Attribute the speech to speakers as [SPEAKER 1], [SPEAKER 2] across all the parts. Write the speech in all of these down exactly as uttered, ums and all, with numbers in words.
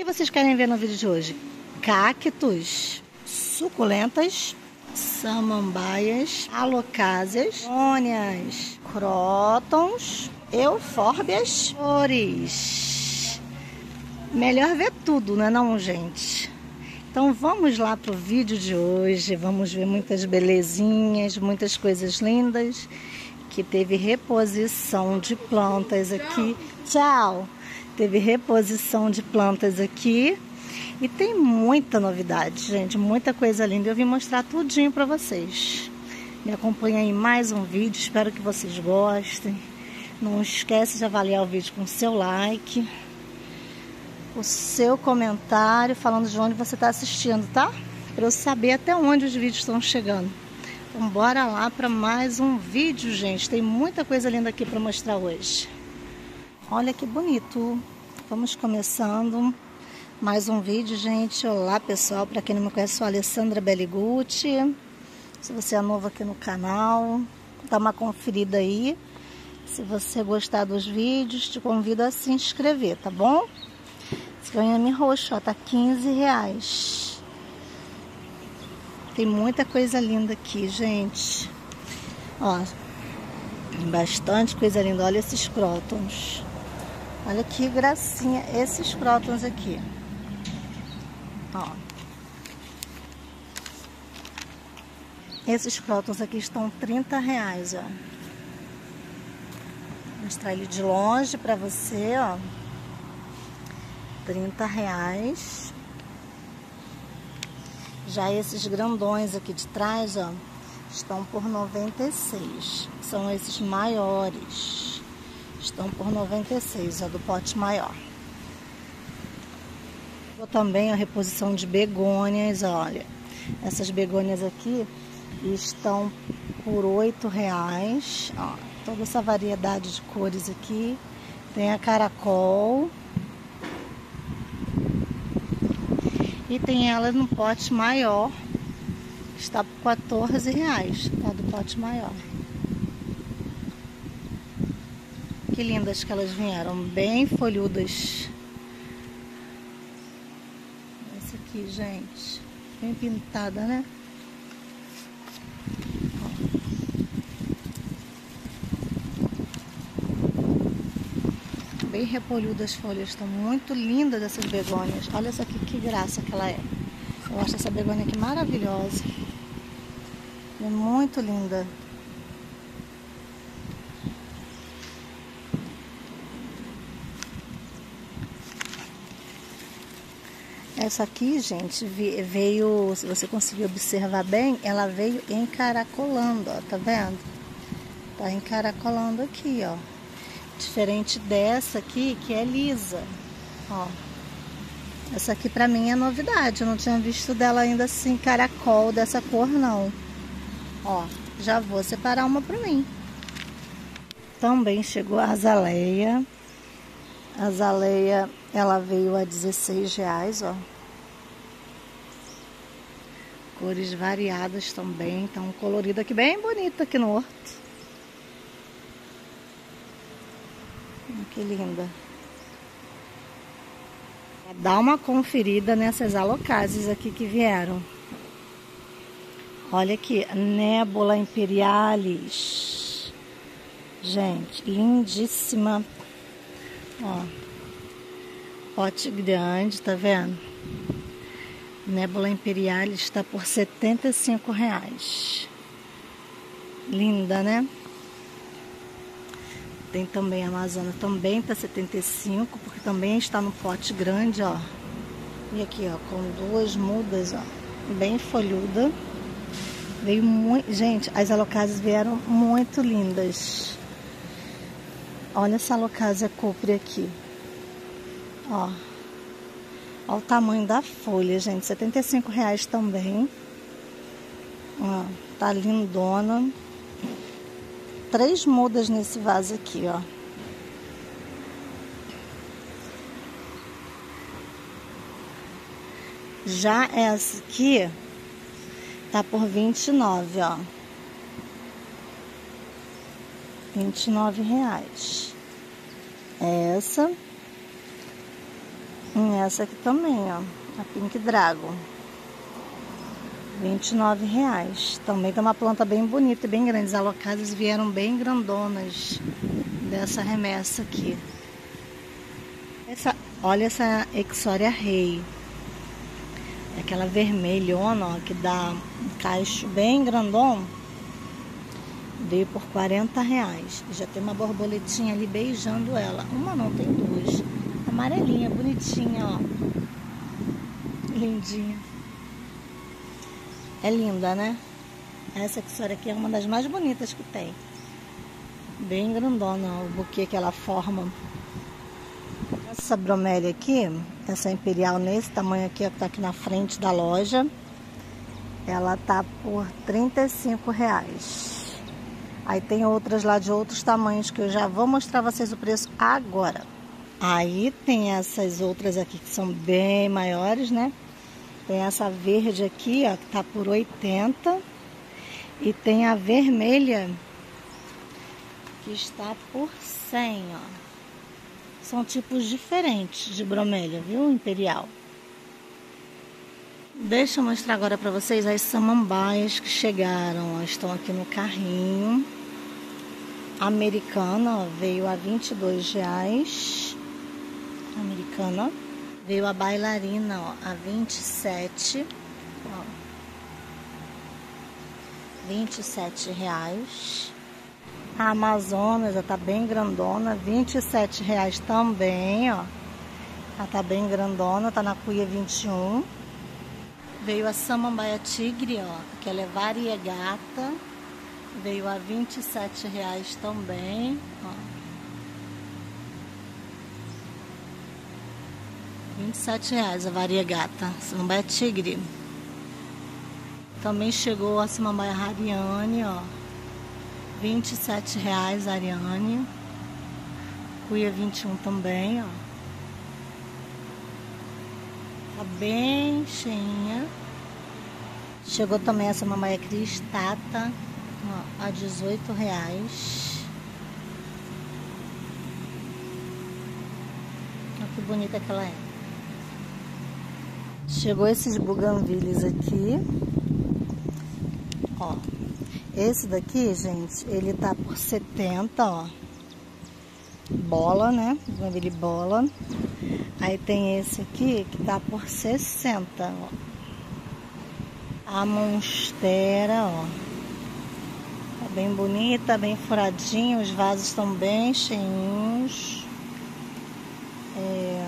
[SPEAKER 1] O que vocês querem ver no vídeo de hoje? Cactos, suculentas, samambaias, alocásias, ônias, crótons, eufórbias, flores. Melhor ver tudo, não é não, gente? Então vamos lá pro vídeo de hoje, vamos ver muitas belezinhas, muitas coisas lindas, que teve reposição de plantas aqui. Tchau! Teve reposição de plantas aqui e tem muita novidade, gente, muita coisa linda. Eu vim mostrar tudinho para vocês. Me acompanhem em mais um vídeo, espero que vocês gostem. Não esquece de avaliar o vídeo com o seu like, o seu comentário falando de onde você está assistindo, tá? Para eu saber até onde os vídeos estão chegando. Então bora lá para mais um vídeo, gente. Tem muita coisa linda aqui para mostrar hoje. Olha que bonito. Vamos começando mais um vídeo, gente. Olá, pessoal. Para quem não me conhece, sou a Alessandra Belligucci. Se você é novo aqui no canal, dá uma conferida aí. Se você gostar dos vídeos, te convido a se inscrever, tá bom? Esse ganhame roxo, ó, tá quinze reais. Tem muita coisa linda aqui, gente. Ó, bastante coisa linda. Olha esses crótons. Olha que gracinha esses crótons aqui. Ó. Esses crótons aqui estão trinta reais, ó. Vou mostrar ele de longe pra você, ó. trinta reais. Já esses grandões aqui de trás, ó, estão por noventa e seis. São esses maiores. Estão por noventa e seis, ó, do pote maior. Vou também a reposição de begônias, olha. Essas begônias aqui estão por oito reais. Ó, toda essa variedade de cores aqui. Tem a caracol. E tem ela no pote maior. Está por quatorze reais, tá? Do pote maior. Que lindas que elas vieram, bem folhudas. Essa aqui, gente, bem pintada, né? Ó. Bem repolhudas as folhas, estão muito lindas essas begônias. Olha essa aqui, que graça que ela é. Eu acho essa begônia aqui maravilhosa. É muito linda. Essa aqui, gente, veio, se você conseguir observar bem, ela veio encaracolando, ó, tá vendo? Tá encaracolando aqui, ó. Diferente dessa aqui, que é lisa, ó. Essa aqui pra mim é novidade, eu não tinha visto dela ainda assim, caracol dessa cor, não. Ó, já vou separar uma pra mim. Também chegou a azaleia. A azaleia, ela veio a dezesseis reais, ó. Cores variadas também, tá um colorido aqui bem bonito aqui no horto. Que linda. Dá uma conferida nessas alocásias aqui que vieram. Olha aqui, Nébula Imperialis. Gente, lindíssima. Ó, pote grande, tá vendo? Nébula Imperialis está por setenta e cinco reais. Linda, né? Tem também a Amazônia, também tá setenta e cinco, porque também está no pote grande, ó. E aqui, ó, com duas mudas, ó, bem folhuda. Veio muito, gente, as alocásias vieram muito lindas. Olha essa alocásia cupre aqui. Ó. Olha o tamanho da folha, gente. setenta e cinco reais também. Ó, tá lindona. Três mudas nesse vaso aqui, ó. Já essa aqui tá por vinte e nove, ó. vinte e nove reais. Essa Hum, essa aqui também, ó. A Pink Dragon. vinte e nove reais. Também tem uma planta bem bonita e bem grande. As alocadas vieram bem grandonas dessa remessa aqui. Essa, olha essa Exoria Rei. Aquela vermelhona, ó, que dá um cacho bem grandão. Veio por quarenta reais. Já tem uma borboletinha ali beijando ela. Uma não, tem duas. Amarelinha, bonitinha, ó. Lindinha. É linda, né? Essa Exoria aqui é uma das mais bonitas que tem. Bem grandona, ó, o buquê que ela forma. Essa bromélia aqui, essa imperial nesse tamanho aqui, ó, que tá aqui na frente da loja, ela tá por trinta e cinco reais. Aí tem outras lá de outros tamanhos que eu já vou mostrar a vocês o preço agora. Aí tem essas outras aqui que são bem maiores, né? Tem essa verde aqui, ó, que tá por oitenta. E tem a vermelha que está por cem, ó. São tipos diferentes de bromélia, viu? Imperial. Deixa eu mostrar agora para vocês as samambaias que chegaram, ó, estão aqui no carrinho. Americana, ó, veio a vinte e dois reais. Americana. Veio a bailarina, ó, a vinte e sete. Ó, vinte e sete reais. A Amazonas já tá bem grandona, vinte e sete reais também, ó. Ela tá bem grandona, tá na cuia vinte e um. Veio a samambaia tigre, ó, que ela é variegata. Veio a vinte e sete reais também, ó. vinte e sete reais a variegata, samambaia tigre. Também chegou a samambaia Ariane, ó. vinte e sete reais a Ariane. Cuia vinte e um também, ó. Tá bem cheinha. Chegou também essa mamãe cristata, ó, a dezoito reais. Olha que bonita que ela é. Chegou esses buganvilles aqui, ó. Esse daqui, gente, ele tá por setenta, ó. Bola, né? Buganville bola. Aí tem esse aqui que tá por sessenta, ó. A monstera, ó. Tá bem bonita, bem furadinha. Os vasos estão bem cheinhos. É...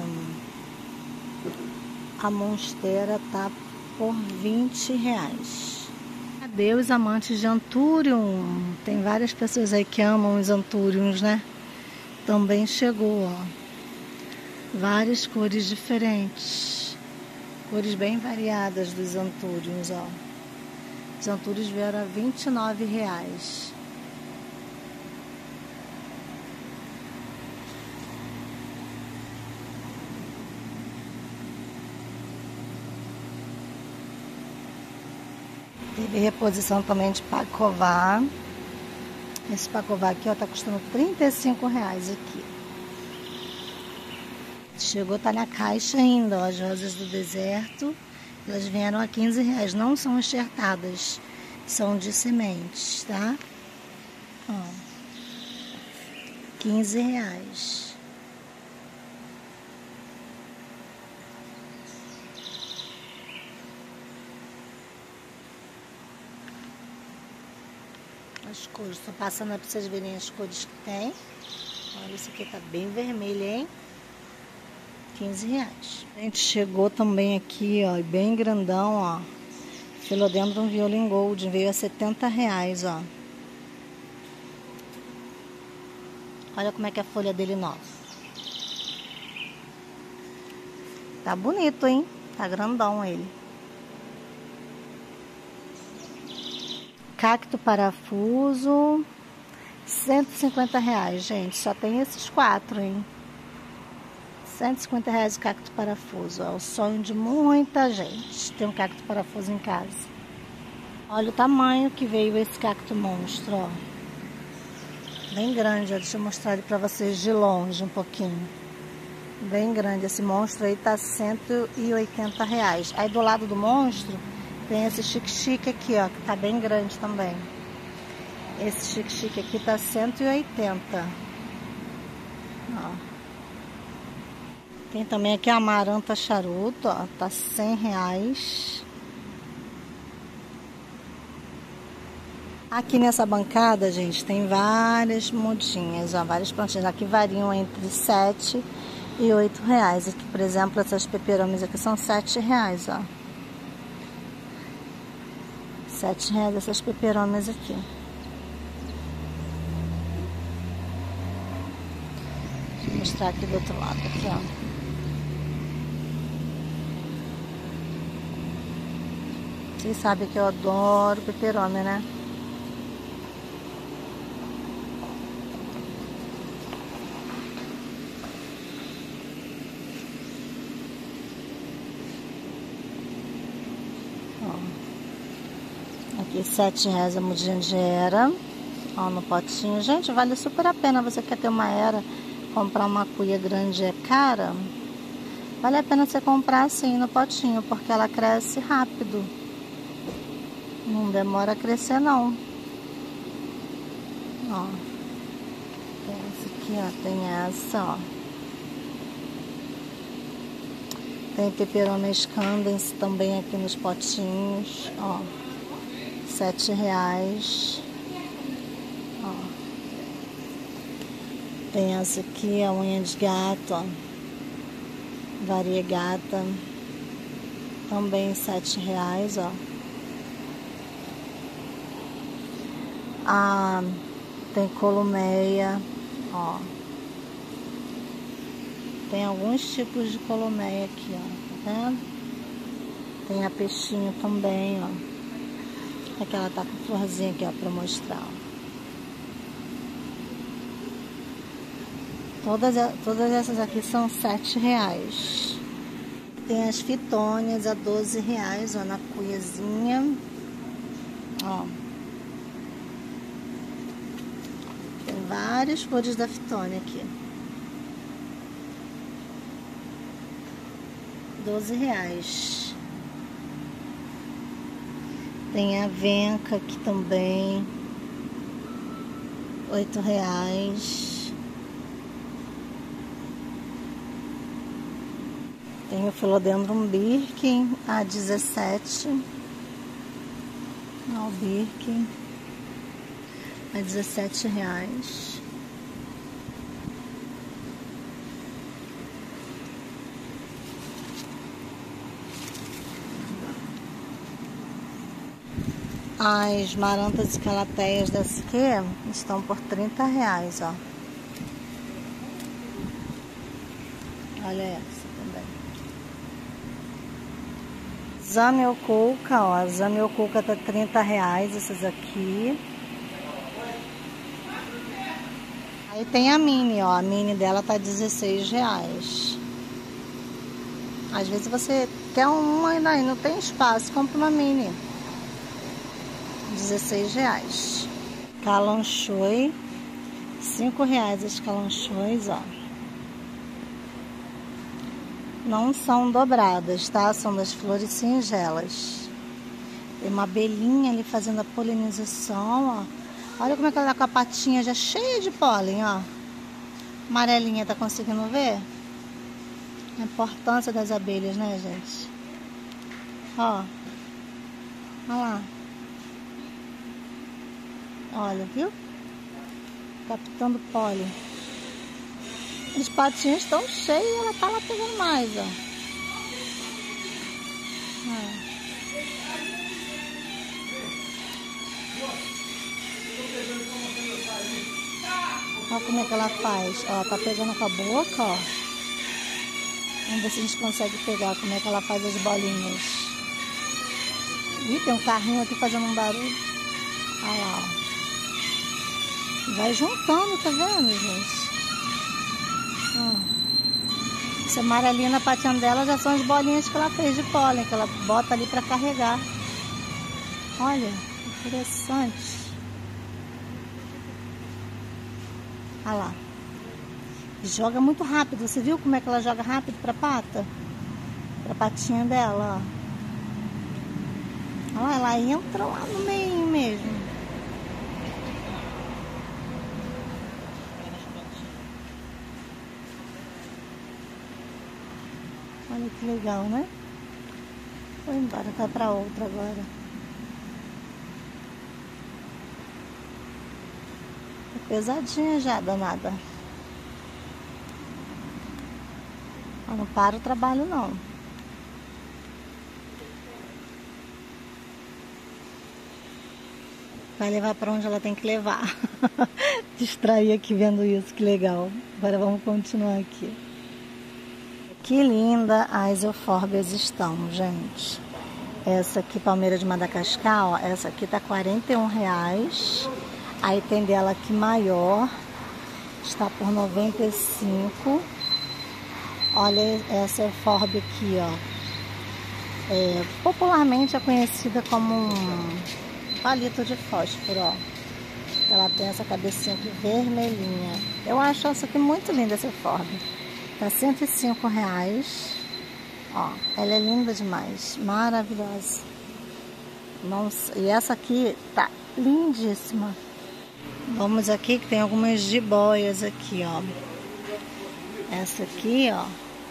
[SPEAKER 1] A monstera tá por vinte reais. Cadê os amantes de Anthurium? Tem várias pessoas aí que amam os Anthuriums, né? Também chegou, ó. Várias cores diferentes. Cores bem variadas dos Anthuriums, ó. Os Anthuriums vieram a vinte e nove reais. Teve reposição também de pacová. Esse pacová aqui, ó, tá custando trinta e cinco reais aqui. Chegou, tá na caixa ainda, ó, as rosas do deserto. Elas vieram a quinze reais. Não são enxertadas, são de sementes, tá? Ó, quinze reais. As cores, tô passando aí pra vocês verem as cores que tem. Olha, esse aqui tá bem vermelho, hein? quinze reais. A gente chegou também aqui, ó, bem grandão, ó. Philodendron Violet Gold, veio a setenta reais, ó. Olha como é que é a folha dele nova. Tá bonito, hein? Tá grandão ele. Cacto parafuso, cento e cinquenta reais, gente. Só tem esses quatro, hein? cento e cinquenta reais o cacto parafuso. É o sonho de muita gente ter um cacto parafuso em casa. Olha o tamanho que veio esse cacto monstro, ó. Bem grande, ó. Deixa eu mostrar ele pra vocês de longe um pouquinho. Bem grande. Esse monstro aí tá cento e oitenta reais. Aí do lado do monstro tem esse chique-chique aqui, ó, que tá bem grande também. Esse chique-chique aqui tá cento e oitenta. Ó. Tem também aqui a amaranta charuto, ó, tá cem reais. Aqui nessa bancada, gente, tem várias mudinhas, ó, várias plantinhas. Aqui variam entre sete e oito reais. Aqui, por exemplo, essas peperômias aqui são sete reais, ó. Sete reais essas peperômias aqui. Deixa eu mostrar aqui do outro lado, aqui, ó. Vocês sabem que eu adoro peperômia, né? Aqui sete reais a mudinha de era, ó, no potinho. Gente, vale super a pena. Você quer ter uma era, comprar uma cuia grande é cara, vale a pena você comprar assim no potinho, porque ela cresce rápido. Não demora a crescer não. Ó, tem essa aqui, ó, tem essa, ó. Tem peperômia scandens também aqui nos potinhos, ó. Sete reais. Ó. Tem essa aqui, a unha de gato, ó. Variegata. Também sete reais, ó. Ah, tem columeia, ó. Tem alguns tipos de columeia aqui, ó. Tá vendo? Tem a peixinho também, ó. Aqui ela tá com florzinha aqui, ó, pra mostrar, ó. Todas, todas essas aqui são sete reais. Tem as fitônias a doze reais, ó, na cuiazinha. Ó. Tem várias cores da fitônia aqui. doze reais. Tem a venca aqui também, oito reais. Tem o Philodendron Birkin a dezessete. Não, o Birkin a dezessete reais. As marantas e calateias dessa aqui estão por trinta reais, ó. Olha essa também. Zamioculca, ó. A Zamioculca tá trinta reais, essas aqui. Aí tem a mini, ó. A mini dela tá dezesseis reais. Às vezes você quer uma e não tem espaço, compra uma mini. dezesseis reais. Calanchoe, cinco reais as calanchoes, ó. Não são dobradas, tá? São das flores singelas. Tem uma abelhinha ali fazendo a polinização, ó. Olha como é que ela tá com a patinha já cheia de pólen, ó. Amarelinha, tá conseguindo ver? A importância das abelhas, né, gente? Ó. Olha lá. Olha, viu? Captando pólen. Os patinhos estão cheios e ela tá lá pegando mais, ó. É. Olha como é que ela faz. Ó, tá pegando com a boca, ó. Vamos ver se a gente consegue pegar como é que ela faz as bolinhas. Ih, tem um carrinho aqui fazendo um barulho. Olha lá, ó. Vai juntando, tá vendo, gente? Ó. Essa amarelinha na patinha dela já são as bolinhas que ela fez de pólen, que ela bota ali pra carregar. Olha, interessante. Olha lá. Joga muito rápido. Você viu como é que ela joga rápido pra pata? Pra patinha dela, ó. Olha, ela entra lá no meio mesmo. Olha que legal, né? Foi embora, tá pra outra agora. Tá pesadinha já, danada. Ela não para o trabalho, não. Vai levar pra onde ela tem que levar. Distrair aqui vendo isso, que legal. Agora vamos continuar aqui. Que linda as eufórbias estão, gente. Essa aqui, palmeira de Madagascar, ó, essa aqui tá quarenta e um reais. Aí tem dela aqui maior, está por noventa e cinco. Olha essa eufórbia aqui, ó. É, popularmente é conhecida como um palito de fósforo, ó. Ela tem essa cabecinha aqui vermelhinha. Eu acho essa aqui muito linda, essa eufórbia. Tá cento e cinco reais. Ó, ela é linda demais, maravilhosa. Nossa, e essa aqui tá lindíssima. Vamos aqui que tem algumas jiboias aqui, ó. Essa aqui, ó,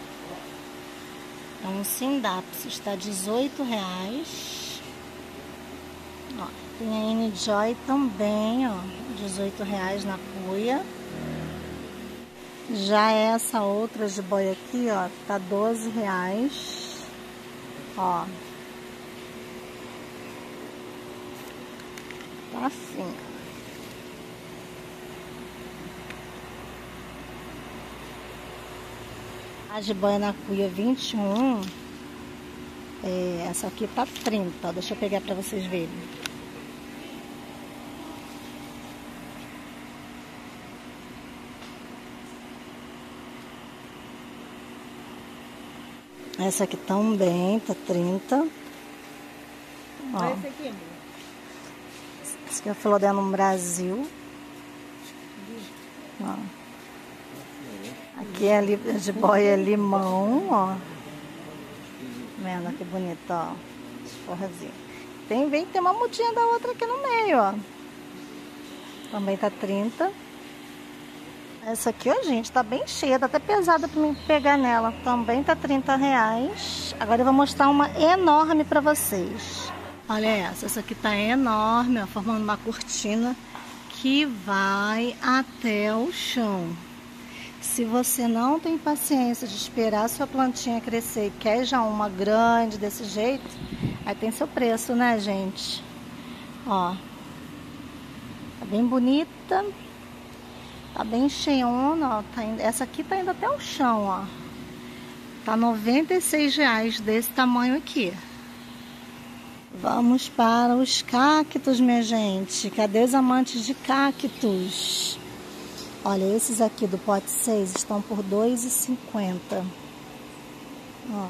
[SPEAKER 1] é um Sindaps, está dezoito reais. Ó, tem a N-Joy também, ó, dezoito reais na cuia. Já essa outra jiboia aqui, ó, tá doze reais. Ó. Tá assim. A jiboia na cuia vinte e um. É, essa aqui tá trinta, ó. Deixa eu pegar pra vocês verem. Essa aqui também tá trinta. Ó. Esse aqui, amor? Esse aqui é o Filodendron Brasil. Ó. Aqui é a jiboia limão, ó. Vendo que bonito, ó. Forrazinho. Tem, vem, tem uma mudinha da outra aqui no meio, ó. Também tá trinta. Essa aqui, ó, gente, tá bem cheia, tá até pesada pra mim pegar nela. Também tá trinta reais. Agora eu vou mostrar uma enorme pra vocês. Olha essa, essa aqui tá enorme, ó, formando uma cortina que vai até o chão. Se você não tem paciência de esperar a sua plantinha crescer e quer já uma grande desse jeito, aí tem seu preço, né, gente? Ó, tá bem bonita. Tá bem cheiona, ó. Tá indo, essa aqui tá indo até o chão, ó. Tá noventa e seis reais desse tamanho aqui. Vamos para os cactos, minha gente. Cadê os amantes de cactos? Olha, esses aqui do pote seis estão por dois reais e cinquenta centavos. Ó.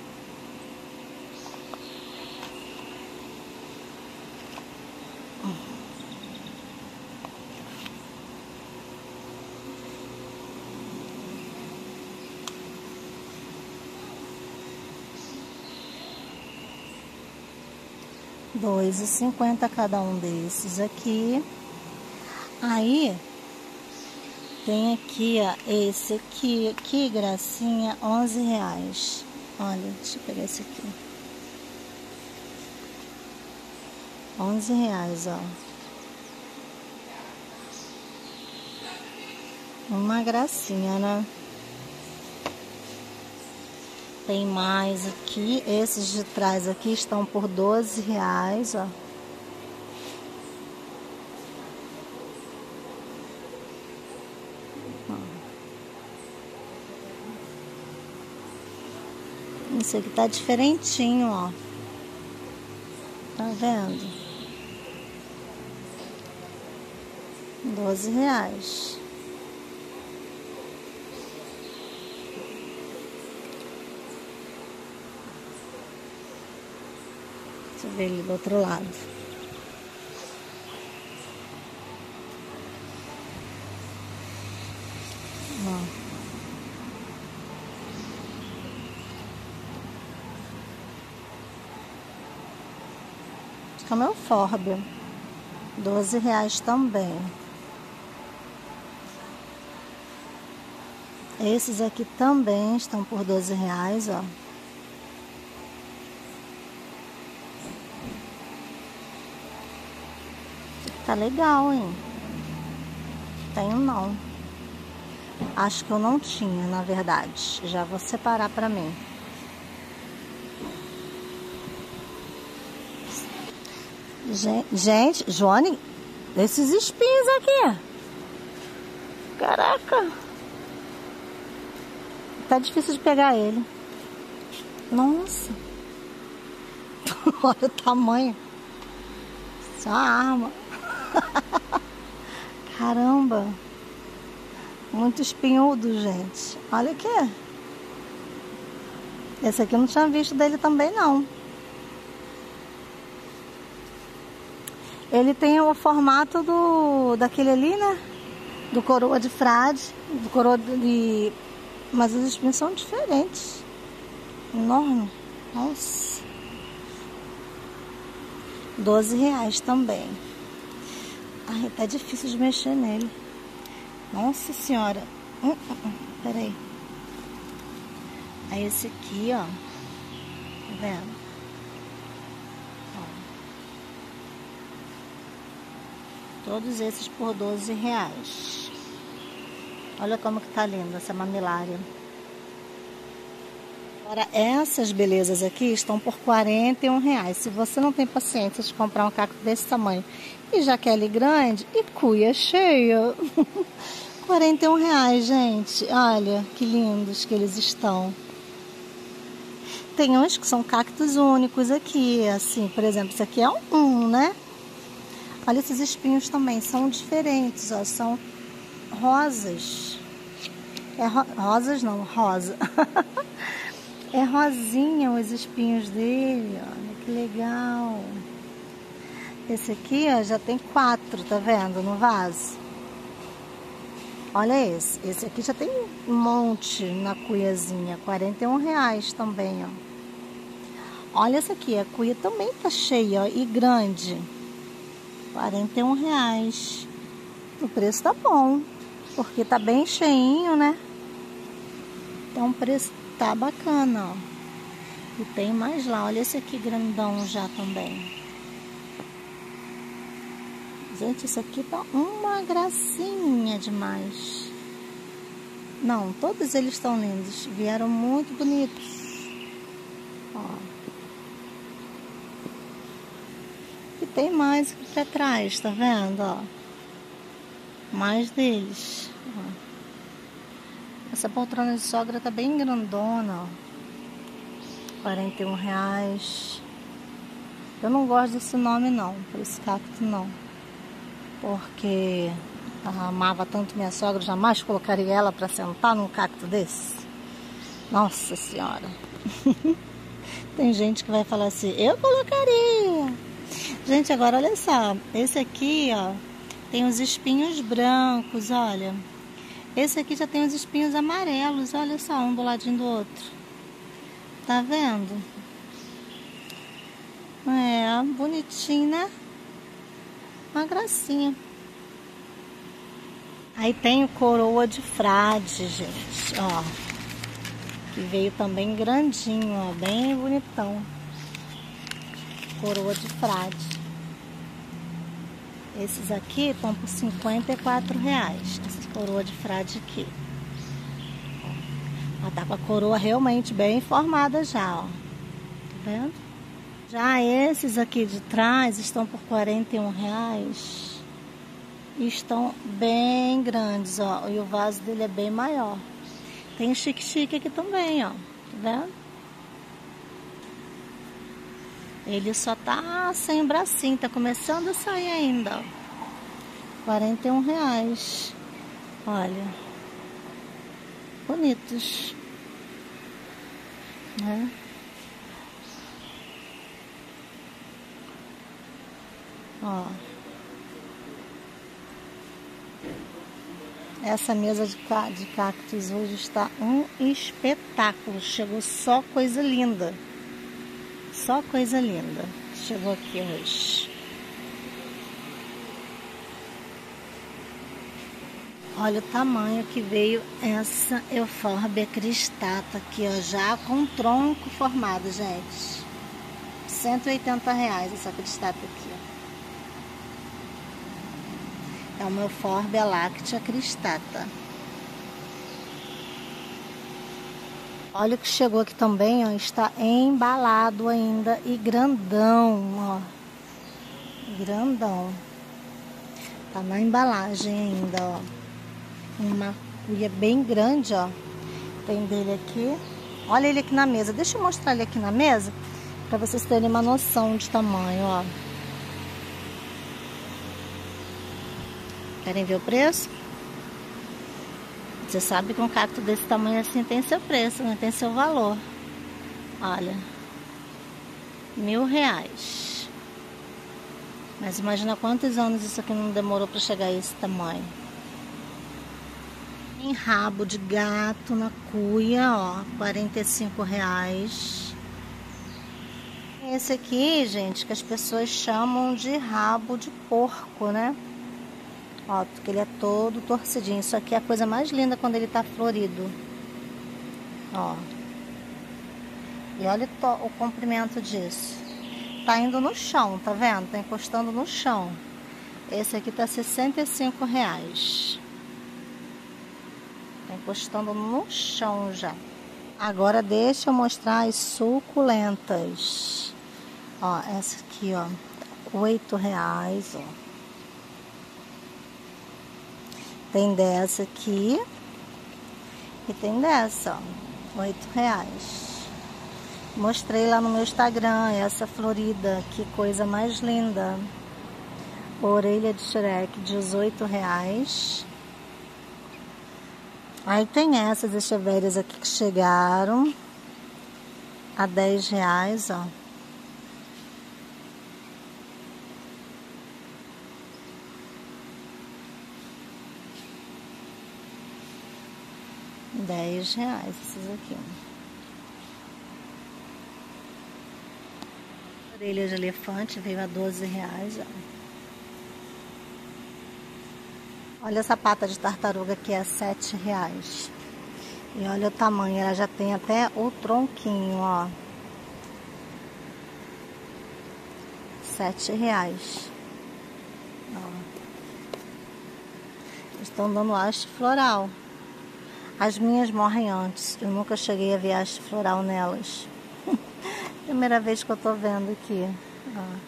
[SPEAKER 1] dois reais e cinquenta centavos cada um desses aqui. Aí tem aqui, ó, esse aqui, que gracinha, onze reais. Olha, deixa eu pegar esse aqui. onze reais, ó. Uma gracinha, né? Tem mais aqui. Esses de trás aqui estão por doze reais, ó. Esse aqui tá diferentinho, ó. Tá vendo? doze reais. Deixa eu ver ele do outro lado. Ó. como é o Forbe. doze reais também. Esses aqui também estão por doze reais, ó. Tá legal, hein? Tenho não. Acho que eu não tinha, na verdade. Já vou separar pra mim. Gente, Joane, esses espinhos aqui. Caraca. Tá difícil de pegar ele. Nossa. Olha o tamanho. Isso é uma arma. Caramba. Muito espinhudo, gente. Olha aqui. Esse aqui eu não tinha visto dele também, não. Ele tem o formato do daquele ali, né? Do coroa de frade. Do coroa de... Mas os espinhos são diferentes. Enorme. Nossa. doze reais também. Ai, tá difícil de mexer nele. Nossa senhora. Hum, hum, hum. Peraí. Aí esse aqui, ó. Tá vendo? Ó. Todos esses por doze reais. Olha como que tá linda essa mamilária. Agora, essas belezas aqui estão por quarenta e um reais. Se você não tem paciência de comprar um cacto desse tamanho e já quer ele grande, e cuia cheia. quarenta e um reais, gente. Olha que lindos que eles estão. Tem uns que são cactos únicos aqui, assim, por exemplo, esse aqui é um, um né? Olha esses espinhos também, são diferentes, ó, são rosas. É ro rosas não, rosa. É rosinha os espinhos dele, olha que legal. Esse aqui, ó, já tem quatro, tá vendo, no vaso. Olha esse, esse aqui já tem um monte na cuiazinha, quarenta e um reais também, ó. Olha essa aqui, a cuia também tá cheia, ó, e grande. quarenta e um reais. O preço tá bom, porque tá bem cheinho, né? Então o preço tá bacana, ó. E tem mais lá, olha esse aqui grandão já também. Gente, isso aqui tá uma gracinha demais. Não, todos eles estão lindos. Vieram muito bonitos. Ó. E tem mais aqui pra trás, tá vendo, ó? Mais deles. Ó. Essa poltrona de sogra tá bem grandona, ó. quarenta e um reais. Eu não gosto desse nome não, por esse cacto não. Porque eu amava tanto minha sogra, jamais colocaria ela para sentar num cacto desse. Nossa senhora. Tem gente que vai falar assim, eu colocaria. Gente, agora olha só, esse aqui, ó, tem os espinhos brancos, olha. Esse aqui já tem os espinhos amarelos, olha só, um do ladinho do outro. Tá vendo? É, bonitinho, né? Uma gracinha. Aí tem o coroa de frade, gente, ó. Que veio também grandinho, ó, bem bonitão. Coroa de frade. Esses aqui estão por cinquenta e quatro reais. Essa coroa de frade aqui. Ela tá com a coroa realmente bem formada já, ó. Tá vendo? Já esses aqui de trás estão por quarenta e um reais. E estão bem grandes, ó. E o vaso dele é bem maior. Tem chique-chique aqui também, ó. Tá vendo? Ele só tá sem bracinho, tá começando a sair ainda, ó. quarenta e um reais. Olha. Bonitos. Né? Ó. Essa mesa de, ca de cactos hoje está um espetáculo. Chegou só coisa linda. Só coisa linda. chegou aqui hoje. Olha o tamanho que veio essa eufórbia cristata aqui, ó, já com tronco formado, gente. cento e oitenta reais essa cristata aqui, ó. É uma eufórbia láctea cristata. Olha o que chegou aqui também, ó, está embalado ainda e grandão, ó. Grandão. Tá na embalagem ainda, ó. Uma cuia bem grande, ó. Tem dele aqui. Olha ele aqui na mesa. Deixa eu mostrar ele aqui na mesa para vocês terem uma noção de tamanho, ó. Querem ver o preço? Você sabe que um cacto desse tamanho assim tem seu preço, né? Tem seu valor. Olha, mil reais. Mas imagina quantos anos isso aqui não demorou para chegar a esse tamanho. Tem rabo de gato na cuia, ó, quarenta e cinco reais. Esse aqui, gente, que as pessoas chamam de rabo de porco, né? Ó, porque ele é todo torcidinho. Isso aqui é a coisa mais linda quando ele tá florido. Ó. E olha o comprimento disso. Tá indo no chão, tá vendo? Tá encostando no chão. Esse aqui tá sessenta e cinco reais. Tá encostando no chão já. Agora deixa eu mostrar as suculentas. Ó, essa aqui, ó, oito reais, ó. Tem dessa aqui e tem dessa, ó, oito reais. Mostrei lá no meu Instagram essa florida, que coisa mais linda. Orelha de Shrek, dezoito reais. Aí tem essas echevérias aqui que chegaram a dez reais, ó. dez reais esses aqui. Orelha de elefante veio a doze reais, ó. Olha essa pata de tartaruga aqui, é sete reais. E olha o tamanho, ela já tem até o tronquinho, ó. Sete reais. Ó. Estão dando haste floral. As minhas morrem antes. Eu nunca cheguei a ver haste floral nelas. Primeira vez que eu tô vendo aqui. Ó.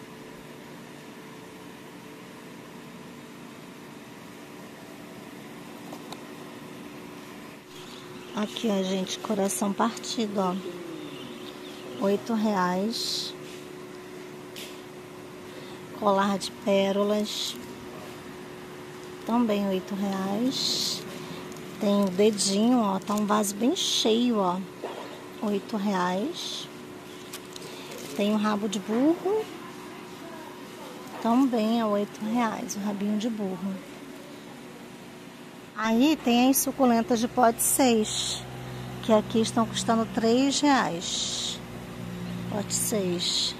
[SPEAKER 1] Aqui, ó, gente, coração partido, ó. Oito reais. Colar de pérolas. Também oito reais. Tem o dedinho, ó. Tá um vaso bem cheio, ó. Oito reais. Tem o rabo de burro. Também é oito reais. O rabinho de burro. Aí tem as suculentas de pote seis, que aqui estão custando três reais. Pote seis.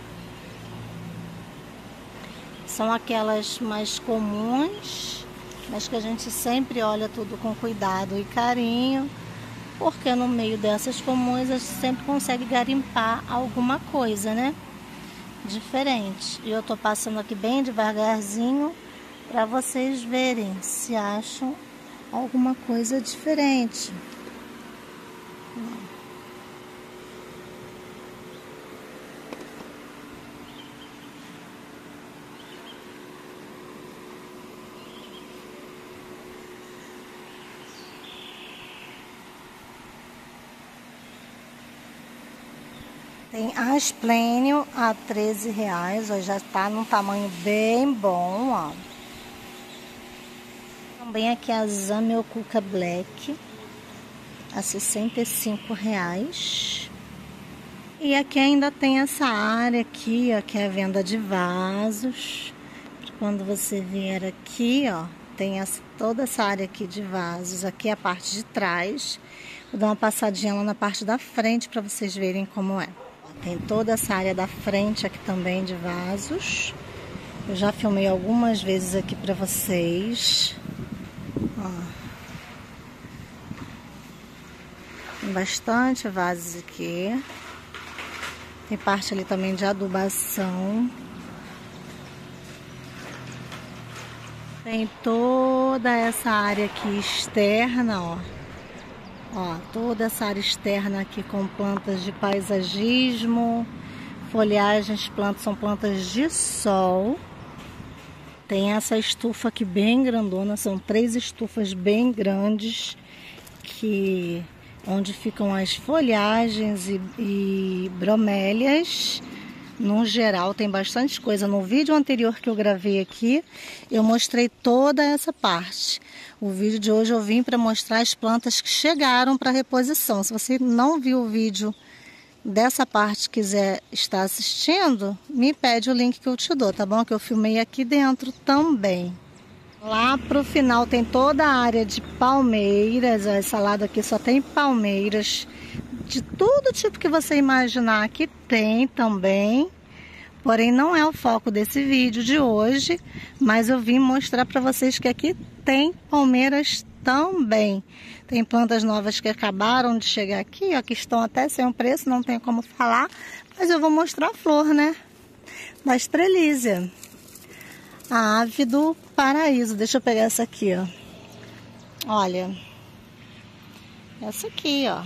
[SPEAKER 1] São aquelas mais comuns, mas que a gente sempre olha tudo com cuidado e carinho, porque no meio dessas comuns a gente sempre consegue garimpar alguma coisa, né? Diferente. E eu tô passando aqui bem devagarzinho para vocês verem se acham alguma coisa diferente. Tem asplênio a treze reais, ó, já tá num tamanho bem bom, ó. Também aqui a Zamioculca Black a sessenta e cinco reais. E aqui ainda tem essa área aqui, ó, que é a venda de vasos. Quando você vier aqui, ó, tem essa, toda essa área aqui de vasos. Aqui é a parte de trás. Vou dar uma passadinha lá na parte da frente para vocês verem como é. Tem toda essa área da frente aqui também de vasos. Eu já filmei algumas vezes aqui pra vocês. Ó. Tem bastante vasos aqui. Tem parte ali também de adubação. Tem toda essa área aqui externa, ó. Ó, toda essa área externa aqui com plantas de paisagismo, folhagens, plantas são plantas de sol. Tem essa estufa aqui bem grandona, são três estufas bem grandes, que onde ficam as folhagens e, e bromélias. No geral, tem bastante coisa. No vídeo anterior que eu gravei aqui, eu mostrei toda essa parte. O vídeo de hoje eu vim para mostrar as plantas que chegaram para reposição. Se você não viu o vídeo dessa parte, quiser estar assistindo, me pede o link que eu te dou, tá bom? Que eu filmei aqui dentro também. Lá pro final tem toda a área de palmeiras. Essa lado aqui só tem palmeiras. De todo tipo que você imaginar aqui tem também. Porém não é o foco desse vídeo de hoje. Mas eu vim mostrar para vocês que aqui tem palmeiras também. Tem plantas novas que acabaram de chegar aqui, ó, que estão até sem um preço, não tem como falar. Mas eu vou mostrar a flor, né? Da estrelízia. A ave do paraíso. Deixa eu pegar essa aqui, ó. Olha. Essa aqui, ó.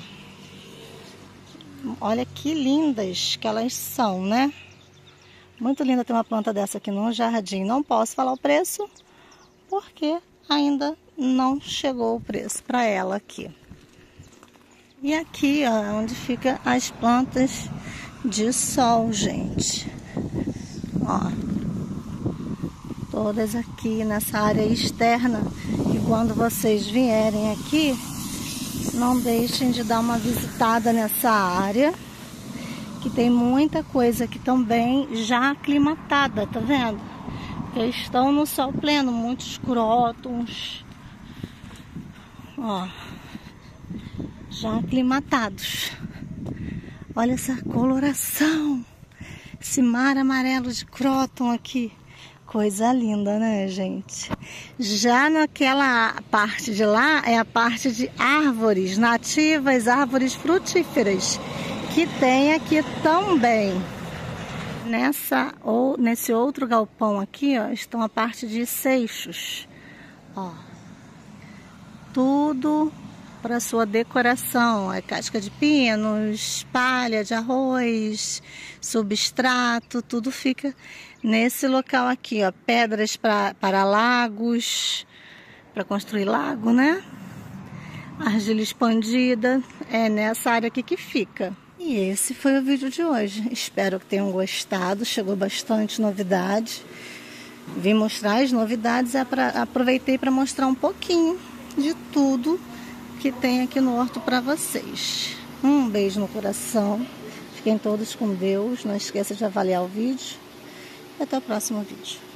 [SPEAKER 1] Olha que lindas que elas são, né? Muito linda ter uma planta dessa aqui no jardim. Não posso falar o preço, porque ainda não chegou o preço para ela aqui. E aqui, ó, onde fica as plantas de sol, gente. Ó. Todas aqui nessa área externa. E quando vocês vierem aqui, não deixem de dar uma visitada nessa área, que tem muita coisa aqui também já aclimatada, tá vendo? Eles estão no sol pleno, muitos crótons, ó, já aclimatados. Olha essa coloração, esse mar amarelo de cróton aqui. Coisa linda, né, gente? Já naquela parte de lá é a parte de árvores nativas, árvores frutíferas, que tem aqui também. Nessa ou nesse outro galpão aqui, ó, estão a parte de seixos, ó. Tudo para sua decoração, é casca de pinos, palha de arroz, substrato, tudo fica nesse local aqui, ó. Pedras pra, para lagos, para construir lago, né? Argila expandida, é nessa área aqui que fica. E esse foi o vídeo de hoje. Espero que tenham gostado, chegou bastante novidade. Vim mostrar as novidades, é pra, aproveitei para mostrar um pouquinho de tudo que tem aqui no horto para vocês. Um beijo no coração. Fiquem todos com Deus. Não esqueça de avaliar o vídeo. E até o próximo vídeo.